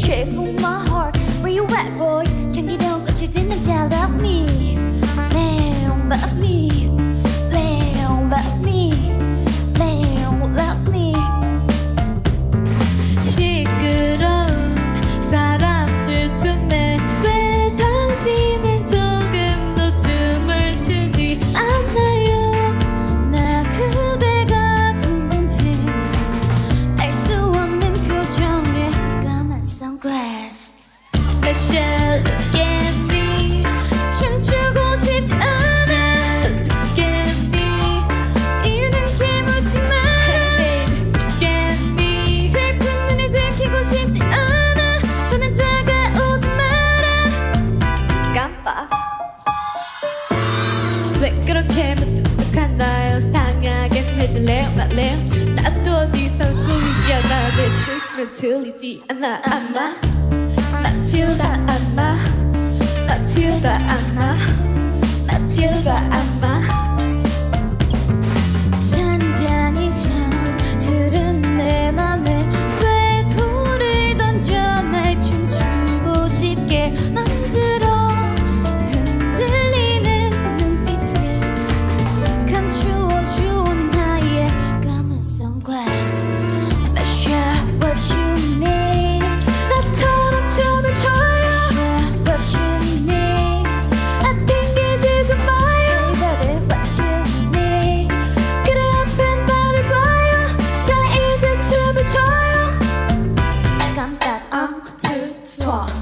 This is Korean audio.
straight from my heart. Where you at, boy? 향기로운 꽃을 듣는 자 love me. Leon love me. Leon love me. Leon love me. 시끄러운 사람들 틈에 왜 당신은 조금도 춤을 추지 않나요? 나 그대가 궁금해. 알 수 없는 표정에 까만 선글라스. Michelle, look at me. 춤추고 싶지 않아. Look at me. 이유는 캐묻지 마라. Look at me. 슬픈 눈을 들키고 싶지 않아. 더는 다가오지 마라. 깜빡. 왜 그렇게 무뚝뚝하나요? 상하게 해줄래요? 말래요? 나도 어디서 꾸미지 않아. 내 초이스는 들리지 않아. 아마 마치우다 않아. 마치우다 않아. 마치우다 않아. 잔잔히 잠들은 내 맘에 왜 돌을 던져 날 춤추고 싶게 만들어. 흔들리는 눈빛에 감추어 주온 나의 까만 선글라스. Measure what you need. 나처럼 춤을 춰요. Measure what you need. I think it is mine. Baby, what you need. 그래 앞엔 나를 봐요. 자 이제 춤을 춰요. 깜빡 1, 2, 3